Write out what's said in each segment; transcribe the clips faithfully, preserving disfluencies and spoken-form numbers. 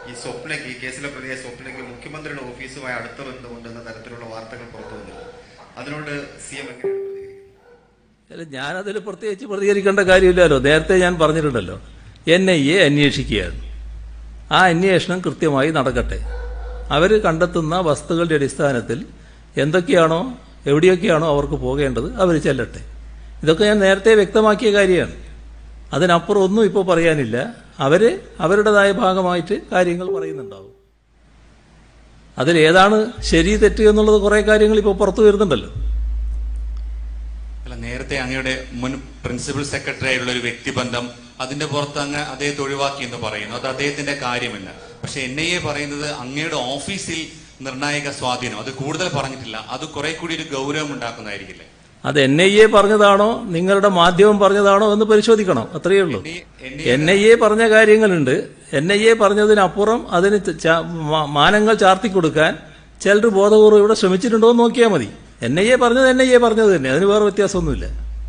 ഈ സ്വപ്നയ്ക്ക് ഈ കേസിലെ പ്രതിയെ സ്വപ്നയ്ക്ക് മുഖ്യമന്ത്രിയുടെ ഓഫീസുമായി അടുത്ത ബന്ധമുണ്ടെന്ന തരത്തിലുള്ള വാർത്തകൾ പുറത്തു വന്നു. അതിനോട് സി എം എങ്ങനെയാണ് പ്രതികരിക്കുന്നത്? ഞാനതിൽ പ്രത്യേകിച്ച് പ്രതികരിക്കേണ്ട കാര്യമില്ലല്ലോ. നേരത്തെ ഞാൻ പറഞ്ഞിട്ടുണ്ടല്ലോ, എൻ ഐ എ അന്വേഷിക്കുകയാണ്. ആ അന്വേഷണം കൃത്യമായി നടക്കട്ടെ. അവർ കണ്ടെത്തുന്ന വസ്തുക്കളുടെ അടിസ്ഥാനത്തിൽ എന്തൊക്കെയാണോ എവിടെയൊക്കെയാണോ അവർക്ക് പോകേണ്ടത് അവർ ചെല്ലട്ടെ. ഇതൊക്കെ ഞാൻ നേരത്തെ വ്യക്തമാക്കിയ കാര്യമാണ്. അതിനപ്പുറം ഒന്നും ഇപ്പോൾ പറയാനില്ല. അവർ അവരുടേതായ ഭാഗമായിട്ട് കാര്യങ്ങൾ പറയുന്നുണ്ടാവും. അതിലേതാണ് ശരി തെറ്റ് എന്നുള്ളത് കുറേ കാര്യങ്ങൾ ഇപ്പോൾ പുറത്തു വരുന്നുണ്ടല്ലോ. അല്ല, നേരത്തെ അങ്ങയുടെ മുൻ പ്രിൻസിപ്പൽ സെക്രട്ടറി ആയിട്ടുള്ള ഒരു വ്യക്തിബന്ധം, അതിന്റെ പുറത്ത് അങ്ങ് അദ്ദേഹത്തെ ഒഴിവാക്കി എന്ന് പറയുന്നു. അത് അദ്ദേഹത്തിന്റെ കാര്യമല്ല. പക്ഷെ എൻ ഐ എ പറയുന്നത് അങ്ങയുടെ ഓഫീസിൽ നിർണായക സ്വാധീനം, അത് കൂടുതൽ പറഞ്ഞിട്ടില്ല. അത് കുറെ കൂടി ഒരു ഗൗരവം ഉണ്ടാക്കുന്നതായിരിക്കില്ലേ? അത് എൻ ഐ എ പറഞ്ഞതാണോ നിങ്ങളുടെ മാധ്യമം പറഞ്ഞതാണോ എന്ന് പരിശോധിക്കണം. അത്രയേ ഉള്ളൂ. എൻ ഐ എ പറഞ്ഞ കാര്യങ്ങളുണ്ട്. എൻ ഐ എ പറഞ്ഞതിനപ്പുറം അതിന് മാനങ്ങൾ ചാർത്തിക്കൊടുക്കാൻ ചിലർ ബോധപൂർവ്വം ഇവിടെ ശ്രമിച്ചിട്ടുണ്ടോ എന്ന് നോക്കിയാൽ മതി. എൻ ഐ എ പറഞ്ഞത് എൻ ഐ എ പറഞ്ഞത് തന്നെ, അതിന് വേറെ വ്യത്യാസമൊന്നുമില്ല.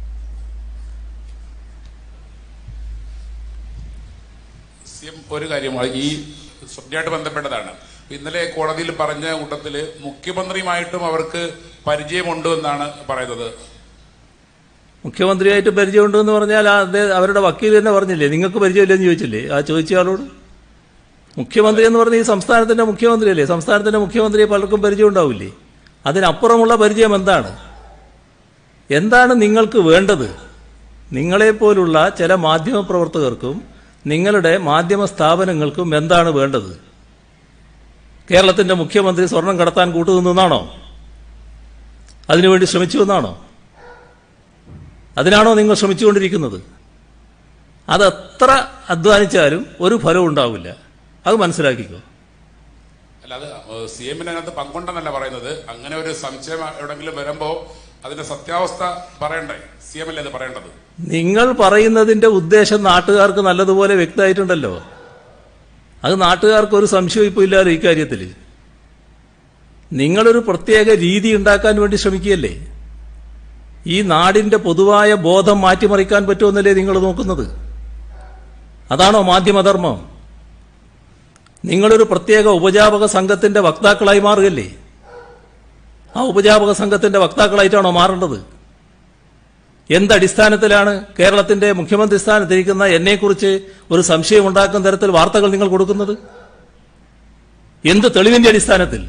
ഒരു കാര്യമാണ് ഈ സ്വപ്നയായിട്ട് ബന്ധപ്പെട്ടതാണ്. ഇന്നലെ കോടതിയിൽ പറഞ്ഞ കൂട്ടത്തില് മുഖ്യമന്ത്രിയുമായിട്ടും അവർക്ക് പരിചയമുണ്ട് എന്നാണ് പറയുന്നത്. മുഖ്യമന്ത്രിയായിട്ട് പരിചയമുണ്ട് എന്ന് പറഞ്ഞാൽ അത് അവരുടെ വക്കീൽ തന്നെ പറഞ്ഞില്ലേ, നിങ്ങൾക്ക് പരിചയമില്ലെന്ന് ചോദിച്ചില്ലേ ആ ചോദിച്ച ആളോട്? മുഖ്യമന്ത്രി എന്ന് പറഞ്ഞ ഈ സംസ്ഥാനത്തിന്റെ മുഖ്യമന്ത്രിയല്ലേ. സംസ്ഥാനത്തിന്റെ മുഖ്യമന്ത്രിയെ പലർക്കും പരിചയം ഉണ്ടാവില്ലേ? അതിനപ്പുറമുള്ള പരിചയം എന്താണ്? എന്താണ് നിങ്ങൾക്ക് വേണ്ടത്? നിങ്ങളെപ്പോലുള്ള ചില മാധ്യമ പ്രവർത്തകർക്കും നിങ്ങളുടെ മാധ്യമ സ്ഥാപനങ്ങൾക്കും എന്താണ് വേണ്ടത്? കേരളത്തിന്റെ മുഖ്യമന്ത്രി സ്വർണം കടത്താൻ കൂട്ടുനിന്നാണോ? അതിനുവേണ്ടി ശ്രമിച്ചു എന്നാണോ? അതിനാണോ നിങ്ങൾ ശ്രമിച്ചുകൊണ്ടിരിക്കുന്നത്? അതെത്ര അധ്വാനിച്ചാലും ഒരു ഫലവും ഉണ്ടാവില്ല. അത് മനസ്സിലാക്കിക്കോ. അല്ലാതെ സി എമ്മിന് അതിനകത്ത് പങ്കുണ്ടെന്നല്ല പറയുന്നത്. അങ്ങനെ ഒരു സംശയം എവിടെങ്കിലും വരുമ്പോ അതിന്റെ സത്യാവസ്ഥ പറയണ്ടേ? സി എം അല്ലേ അത് പറയേണ്ടത്? നിങ്ങൾ പറയുന്നതിന്റെ ഉദ്ദേശം നാട്ടുകാർക്ക് നല്ലതുപോലെ വ്യക്തമായിട്ടുണ്ടല്ലോ. അത് നാട്ടുകാർക്ക് ഒരു സംശയം ഇപ്പോൾ ഇല്ലാലോ ഇക്കാര്യത്തിൽ. നിങ്ങളൊരു പ്രത്യേക രീതി ഉണ്ടാക്കാൻ വേണ്ടി ശ്രമിക്കുകയല്ലേ. ഈ നാടിന്റെ പൊതുവായ ബോധം മാറ്റിമറിക്കാൻ പറ്റുമെന്നല്ലേ നിങ്ങൾ നോക്കുന്നത്? അതാണോ മാധ്യമധർമ്മം? നിങ്ങളൊരു പ്രത്യേക ഉപജാപക സംഘത്തിന്റെ വക്താക്കളായി മാറുകയല്ലേ. ആ ഉപജാപക സംഘത്തിന്റെ വക്താക്കളായിട്ടാണോ മാറേണ്ടത്? എന്തടിസ്ഥാനത്തിലാണ് കേരളത്തിന്റെ മുഖ്യമന്ത്രി സ്ഥാനത്തിരിക്കുന്ന എന്നെക്കുറിച്ച് ഒരു സംശയം ഉണ്ടാക്കുന്ന തരത്തിൽ വാർത്തകൾ നിങ്ങൾ കൊടുക്കുന്നത്? എന്ത് തെളിവിന്റെ അടിസ്ഥാനത്തിൽ?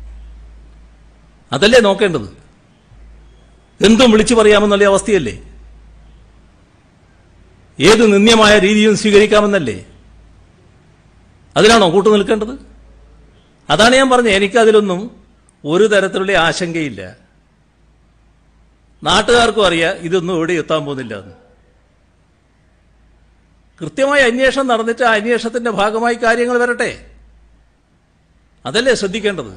അതല്ലേ നോക്കേണ്ടത്. എന്തും വിളിച്ചു പറയാമെന്നുള്ള അവസ്ഥയല്ലേ. ഏത് നിന്ദ്യമായ രീതിയും സ്വീകരിക്കാമെന്നല്ലേ. അതിനാണോ കൂട്ടു നിൽക്കേണ്ടത്? അതാണ് ഞാൻ പറഞ്ഞത്. എനിക്കതിലൊന്നും ഒരു തരത്തിലുള്ള ആശങ്കയില്ല. നാട്ടുകാർക്കും അറിയാം ഇതൊന്നും എവിടെ എത്താൻ പോകുന്നില്ല എന്ന്. കൃത്യമായ അന്വേഷണം നടന്നിട്ട് ആ അന്വേഷണത്തിന്റെ ഭാഗമായി കാര്യങ്ങൾ വരട്ടെ. അതല്ലേ ശ്രദ്ധിക്കേണ്ടത്.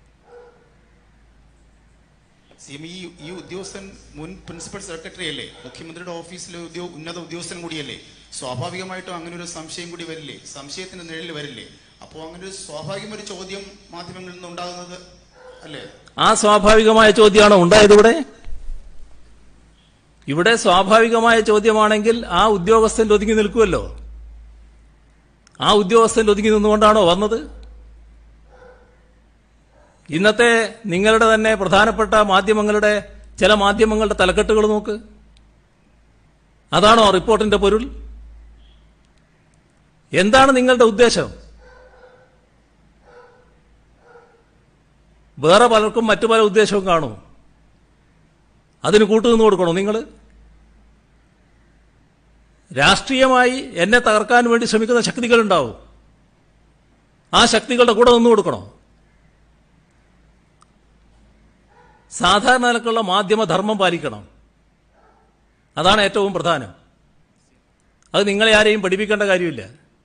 ഈ ഉദ്യോഗസ്ഥൻ മുൻ പ്രിൻസിപ്പൽ സെക്രട്ടറി അല്ലേ, മുഖ്യമന്ത്രിയുടെ ഓഫീസിലെ ഉന്നത ഉദ്യോഗസ്ഥൻ കൂടിയല്ലേ. സ്വാഭാവികമായിട്ടും അങ്ങനെ ഒരു സംശയം കൂടി വരില്ലേ, സംശയത്തിന്റെ നിഴലിൽ വരില്ലേ. അപ്പോൾ അങ്ങനെ ഒരു സ്വാഭാവികമൊരു ചോദ്യം മാധ്യമങ്ങളിൽ നിന്ന് ഉണ്ടാകുന്നത് അല്ലേ? ആ സ്വാഭാവികമായ ചോദ്യമാണോ ഉണ്ടായത് ഇവിടെ? ഇവിടെ സ്വാഭാവികമായ ചോദ്യമാണെങ്കിൽ ആ ഉദ്യോഗസ്ഥൻ ഒതുങ്ങി നിൽക്കുമല്ലോ. ആ ഉദ്യോഗസ്ഥൻ ഒതുങ്ങി നിന്നുകൊണ്ടാണോ വന്നത്? ഇന്നത്തെ നിങ്ങളുടെ തന്നെ പ്രധാനപ്പെട്ട മാധ്യമങ്ങളുടെ ചില മാധ്യമങ്ങളുടെ തലക്കെട്ടുകൾ നോക്ക്. അതാണോ റിപ്പോർട്ടിന്റെ പൊരുൾ? എന്താണ് നിങ്ങളുടെ ഉദ്ദേശം? വേറെ പലർക്കും മറ്റു പല ഉദ്ദേശവും കാണും. അതിന് കൂട്ടുനിന്ന് കൊടുക്കണോ നിങ്ങൾ? രാഷ്ട്രീയമായി എന്നെ തകർക്കാൻ വേണ്ടി ശ്രമിക്കുന്ന ശക്തികളുണ്ടാവും. ആ ശക്തികളുടെ കൂടെ നിന്ന് കൊടുക്കണോ? സാധാരണ നിലക്കുള്ള മാധ്യമധർമ്മം പാലിക്കണം. അതാണ് ഏറ്റവും പ്രധാനം. അത് നിങ്ങളെ ആരെയും പഠിപ്പിക്കേണ്ട കാര്യമില്ല.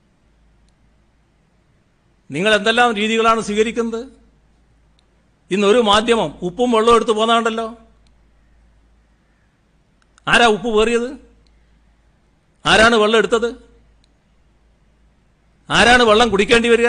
നിങ്ങൾ എന്തെല്ലാം രീതികളാണ് സ്വീകരിക്കുന്നത്? ഇന്നൊരു മാധ്യമം ഉപ്പും വെള്ളവും എടുത്ത് പോന്നാണ്ടല്ലോ. ആരാ ഉപ്പ് വേറിയത്? ആരാണ് വെള്ളം എടുത്തത്? ആരാണ് വെള്ളം കുടിക്കേണ്ടി വരിക?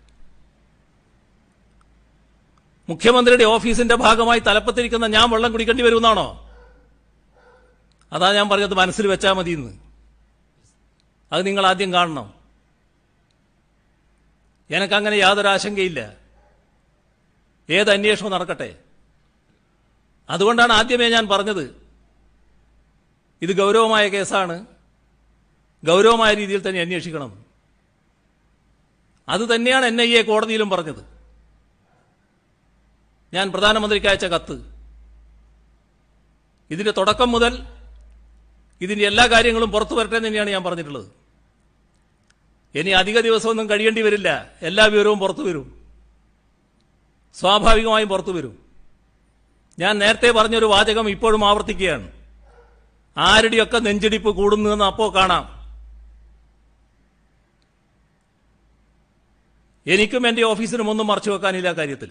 മുഖ്യമന്ത്രിയുടെ ഓഫീസിന്റെ ഭാഗമായി തലപ്പത്തിരിക്കുന്ന ഞാൻ വെള്ളം കുടിക്കേണ്ടി വരുമെന്നാണോ? അതാ ഞാൻ പറഞ്ഞത് മനസ്സിൽ വെച്ചാൽ മതി എന്ന്. അത് നിങ്ങൾ ആദ്യം കാണണം. എനിക്കങ്ങനെ യാതൊരു ആശങ്കയില്ല. ഏത് അന്വേഷണവും നടക്കട്ടെ. അതുകൊണ്ടാണ് ആദ്യമേ ഞാൻ പറഞ്ഞത്, ഇത് ഗൗരവമായ കേസാണ്, ഗൗരവമായ രീതിയിൽ തന്നെ അന്വേഷിക്കണം. അത് തന്നെയാണ് എൻ ഐ എ കോടതിയിലും പറഞ്ഞത്. ഞാൻ പ്രധാനമന്ത്രിക്ക് അയച്ച കത്ത്, ഇതിന്റെ തുടക്കം മുതൽ ഇതിന്റെ എല്ലാ കാര്യങ്ങളും പുറത്തു വരട്ടെ എന്ന് തന്നെയാണ് ഞാൻ പറഞ്ഞിട്ടുള്ളത്. ഇനി അധിക ദിവസമൊന്നും കഴിയേണ്ടി വരില്ല, എല്ലാ വിവരവും പുറത്തു വരും, സ്വാഭാവികമായും പുറത്തു വരും. ഞാൻ നേരത്തെ പറഞ്ഞൊരു വാചകം ഇപ്പോഴും ആവർത്തിക്കുകയാണ്, ആരുടെയൊക്കെ നെഞ്ചിടിപ്പ് കൂടുന്നുവെന്ന് അപ്പോൾ കാണാം. എനിക്കും എന്റെ ഓഫീസിനും ഒന്നും മറച്ചു വെക്കാനില്ല കാര്യത്തിൽ.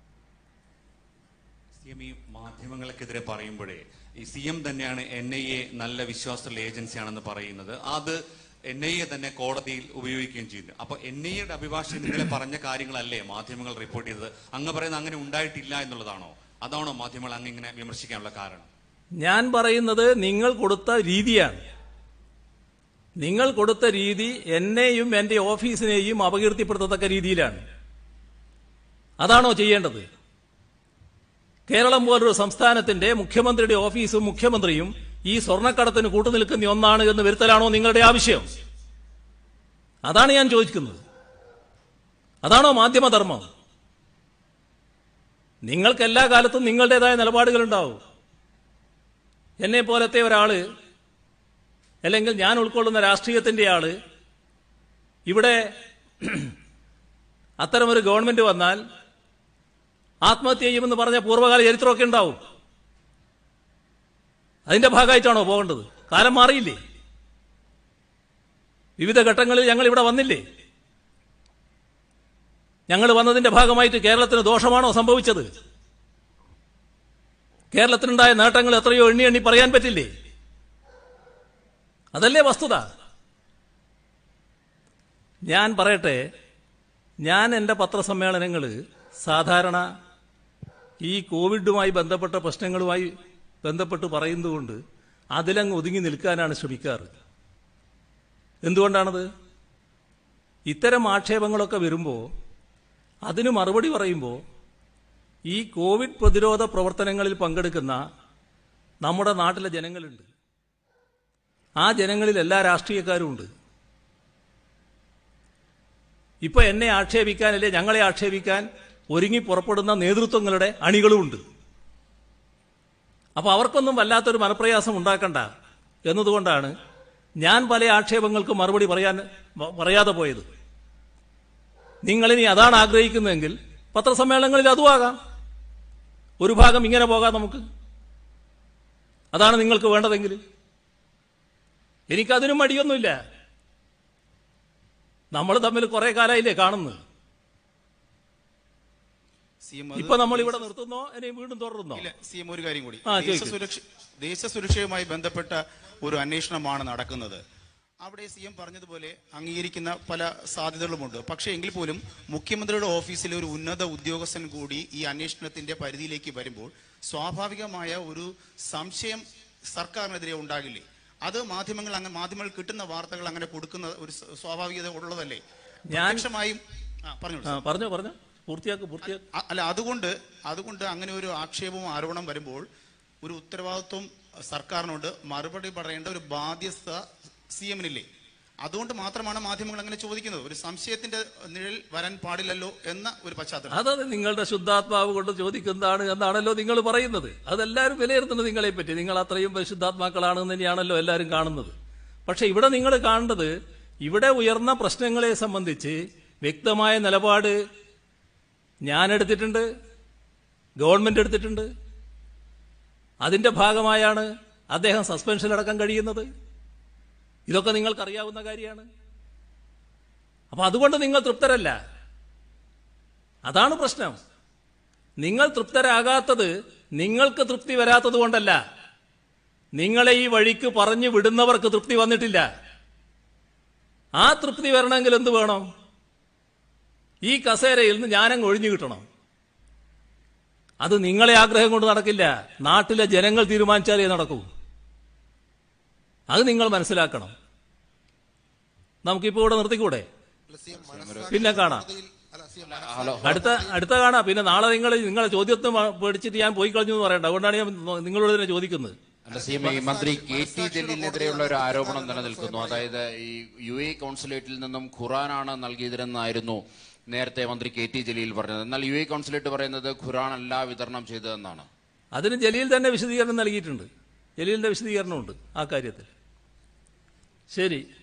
സി എം ഈ മാധ്യമങ്ങൾക്കെതിരെ പറയുമ്പോഴേ ഈ സി എം തന്നെയാണ് എൻ ഐ എ നല്ല വിശ്വാസമുള്ള ഏജൻസിയാണെന്ന് പറയുന്നത്. അത് എൻ ഐ എ തന്നെ കോടതിയിൽ ഉപയോഗിക്കുകയും ചെയ്യുന്നു. അപ്പൊ എൻ ഐ എയുടെ അഭിഭാഷകൻ ഇന്നലെ പറഞ്ഞ കാര്യങ്ങളല്ലേ മാധ്യമങ്ങൾ റിപ്പോർട്ട് ചെയ്തത്? അങ്ങ് പറയുന്നത് അങ്ങനെ ഉണ്ടായിട്ടില്ല എന്നുള്ളതാണോ? അതാണോ മാധ്യമങ്ങൾ അങ്ങ് ഇങ്ങനെ വിമർശിക്കാനുള്ള കാരണം? ഞാൻ പറയുന്നത് നിങ്ങൾ കൊടുത്ത രീതിയാണ്. നിങ്ങൾ കൊടുത്ത രീതി എന്നെയും എന്റെ ഓഫീസിനെയും അപകീർത്തിപ്പെടുത്തത്തക്ക രീതിയിലാണ്. അതാണോ ചെയ്യേണ്ടത്? കേരളം പോലൊരു സംസ്ഥാനത്തിന്റെ മുഖ്യമന്ത്രിയുടെ ഓഫീസും മുഖ്യമന്ത്രിയും ഈ സ്വർണ്ണക്കടത്തിന് കൂട്ടുനിൽക്കുന്ന ഒന്നാണ് എന്ന് വരുത്തലാണോ നിങ്ങളുടെ ആവശ്യം? അതാണ് ഞാൻ ചോദിക്കുന്നത്. അതാണോ മാധ്യമധർമ്മം? നിങ്ങൾക്ക് എല്ലാ കാലത്തും നിങ്ങളുടേതായ നിലപാടുകളുണ്ടാവും. എന്നെ പോലത്തെ ഒരാള്, അല്ലെങ്കിൽ ഞാൻ ഉൾക്കൊള്ളുന്ന രാഷ്ട്രീയത്തിന്റെ ആള് ഇവിടെ അത്തരമൊരു ഗവൺമെന്റ് വന്നാൽ ആത്മഹത്യ ചെയ്യുമെന്ന് പറഞ്ഞ പൂർവ്വകാല ചരിത്രമൊക്കെ ഉണ്ടാവും. അതിന്റെ ഭാഗമായിട്ടാണോ പോകേണ്ടത്? കാലം മാറിയില്ലേ? വിവിധ ഘട്ടങ്ങളിൽ ഞങ്ങൾ ഇവിടെ വന്നില്ലേ? ഞങ്ങൾ വന്നതിന്റെ ഭാഗമായിട്ട് കേരളത്തിന് ദോഷമാണോ സംഭവിച്ചത്? കേരളത്തിനുണ്ടായ നേട്ടങ്ങൾ എത്രയോ എണ്ണി എണ്ണി പറയാൻ പറ്റില്ലേ? അതല്ലേ വസ്തുത. ഞാൻ പറയട്ടെ, ഞാൻ എൻ്റെ പത്രസമ്മേളനങ്ങൾ സാധാരണ ഈ കോവിഡുമായി ബന്ധപ്പെട്ട പ്രശ്നങ്ങളുമായി ബന്ധപ്പെട്ട് പറയുന്നതുകൊണ്ട് അതിലങ്ങ് ഒതുങ്ങി നിൽക്കാനാണ് ശ്രമിക്കാറ്. എന്തുകൊണ്ടാണത്? ഇത്തരം ആക്ഷേപങ്ങളൊക്കെ വരുമ്പോൾ അതിന് മറുപടി പറയുമ്പോൾ ഈ കോവിഡ് പ്രതിരോധ പ്രവർത്തനങ്ങളിൽ പങ്കെടുക്കുന്ന നമ്മുടെ നാട്ടിലെ ജനങ്ങളുണ്ട്. ആ ജനങ്ങളിൽ എല്ലാ രാഷ്ട്രീയക്കാരും ഉണ്ട്. ഇപ്പൊ എന്നെ ആക്ഷേപിക്കാൻ, അല്ലെ ഞങ്ങളെ ആക്ഷേപിക്കാൻ ഒരുങ്ങി പുറപ്പെടുന്ന നേതൃത്വങ്ങളുടെ അണികളുമുണ്ട്. അപ്പൊ അവർക്കൊന്നും വല്ലാത്തൊരു മനപ്രയാസം ഉണ്ടാക്കണ്ട എന്നതുകൊണ്ടാണ് ഞാൻ പല ആക്ഷേപങ്ങൾക്ക് മറുപടി പറയാൻ പറയാതെ പോയത്. നിങ്ങളിനി അതാണ് ആഗ്രഹിക്കുന്നതെങ്കിൽ പത്രസമ്മേളനങ്ങളിൽ അതും ആകാം. ഒരു ഭാഗം ഇങ്ങനെ പോകാം നമുക്ക്. അതാണ് നിങ്ങൾക്ക് വേണ്ടതെങ്കിൽ എനിക്കതിനും മടിയൊന്നുമില്ല. നമ്മൾ തമ്മിൽ കുറെ കാലമായില്ലേ കാണുന്നത്. ഇപ്പൊ നമ്മൾ ഇവിടെ നിർത്തുന്നോ ഇനി വീണ്ടും തുടരുന്നോ? ഇല്ല, സി എം ഒരു കാര്യം കൂടി. ആ, ദേശസുരക്ഷ ദേശസുരക്ഷയുമായി ബന്ധപ്പെട്ട ഒരു അന്വേഷണമാണ് നടക്കുന്നത്. അവിടെ സി എം പറഞ്ഞതുപോലെ അംഗീകരിക്കുന്ന പല സാധ്യതകളുമുണ്ട്. പക്ഷേ എങ്കിൽ പോലും മുഖ്യമന്ത്രിയുടെ ഓഫീസിലെ ഒരു ഉന്നത ഉദ്യോഗസ്ഥൻ കൂടി ഈ അന്വേഷണത്തിന്റെ പരിധിയിലേക്ക് വരുമ്പോൾ സ്വാഭാവികമായ ഒരു സംശയം സർക്കാരിനെതിരെ ഉണ്ടാകില്ലേ? അത് മാധ്യമങ്ങൾ അങ്ങനെ മാധ്യമങ്ങൾ കിട്ടുന്ന വാർത്തകൾ അങ്ങനെ കൊടുക്കുന്ന ഒരു സ്വാഭാവികത ഉള്ളതല്ലേ? പ്രത്യക്ഷമായും പറഞ്ഞോ പറഞ്ഞോ പൂർത്തിയാക്കും പൂർത്തിയാക്കും അല്ല, അതുകൊണ്ട് അതുകൊണ്ട് അങ്ങനെ ഒരു ആക്ഷേപവും ആരോപണം വരുമ്പോൾ ഒരു ഉത്തരവാദിത്വം സർക്കാരിനോട് മറുപടി പറയേണ്ട ഒരു ബാധ്യത സി എമ്മിനില്ലേ? അതുകൊണ്ട് മാത്രമാണ് മാധ്യമങ്ങൾ അങ്ങനെ ചോദിക്കുന്നത്. ഒരു സംശയത്തിന്റെ നിഴൽ വരാൻ പാടില്ലല്ലോ എന്ന ഒരു പശ്ചാത്തലം. അതത് നിങ്ങളുടെ ശുദ്ധാത്മാവ് കൊണ്ട് ചോദിക്കുന്നതാണ് എന്നാണല്ലോ നിങ്ങൾ പറയുന്നത്. അതെല്ലാവരും വിലയിരുത്തുന്നത് നിങ്ങളെ പറ്റി. നിങ്ങൾ അത്രയും പരിശുദ്ധാത്മാക്കളാണെന്ന് തന്നെയാണല്ലോ എല്ലാവരും കാണുന്നത്. പക്ഷെ ഇവിടെ നിങ്ങൾ കാണേണ്ടത്, ഇവിടെ ഉയർന്ന പ്രശ്നങ്ങളെ സംബന്ധിച്ച് വ്യക്തമായ നിലപാട് ഞാൻ എടുത്തിട്ടുണ്ട്, ഗവൺമെന്റ് എടുത്തിട്ടുണ്ട്. അതിന്റെ ഭാഗമായാണ് അദ്ദേഹം സസ്പെൻഷനടക്കം കഴിയുന്നത്. ഇതൊക്കെ നിങ്ങൾക്കറിയാവുന്ന കാര്യമാണ്. അപ്പൊ അതുകൊണ്ട് നിങ്ങൾ തൃപ്തരല്ല. അതാണ് പ്രശ്നം. നിങ്ങൾ തൃപ്തരാകാത്തത് നിങ്ങൾക്ക് തൃപ്തി വരാത്തത് കൊണ്ടല്ല, നിങ്ങളെ ഈ വഴിക്ക് പറഞ്ഞു വിടുന്നവർക്ക് തൃപ്തി വന്നിട്ടില്ല. ആ തൃപ്തി വരണമെങ്കിൽ എന്ത് വേണം? ഈ കസേരയിൽ നിന്ന് ഞാനങ്ങ് ഒഴിഞ്ഞു കിട്ടണം. അത് നിങ്ങളെ ആഗ്രഹം കൊണ്ട് നടക്കില്ല. നാട്ടിലെ ജനങ്ങൾ തീരുമാനിച്ചാലേ നടക്കൂ. അത് നിങ്ങൾ മനസ്സിലാക്കണം. നമുക്കിപ്പോ ഇവിടെ നിർത്തിക്കൂടെ? പിന്നെ കാണാം. ഹലോ അടുത്ത അടുത്ത കാണാം. പിന്നെ നാളെ നിങ്ങൾ നിങ്ങളെ ചോദ്യത്വം പേടിച്ചിട്ട് ഞാൻ പോയി കളഞ്ഞു എന്ന് പറയണ്ട. അതുകൊണ്ടാണ് ഞാൻ നിങ്ങളോട് തന്നെ ചോദിക്കുന്നത്. അല്ല സി എം, ഈ മന്ത്രി കെ ടി ജലീലിനെതിരെയുള്ള ഒരു ആരോപണം നിലനിൽക്കുന്നു. അതായത് ഈ യു എ കോൺസുലേറ്റിൽ നിന്നും ഖുറാനാണ് നൽകിയതെന്നായിരുന്നു നേരത്തെ മന്ത്രി കെ ടി ജലീൽ പറഞ്ഞത്. എന്നാൽ യു എ കോൺസുലേറ്റ് പറയുന്നത് ഖുറാൻ അല്ല വിതരണം ചെയ്തതെന്നാണ്. അതിന് ജലീൽ തന്നെ വിശദീകരണം നൽകിയിട്ടുണ്ട്. ജലീലിന്റെ വിശദീകരണമുണ്ട് ആ കാര്യത്തിൽ. ശരി.